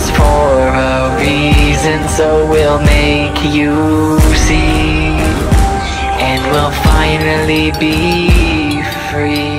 us for a reason, so we'll make you see, and we'll finally be free.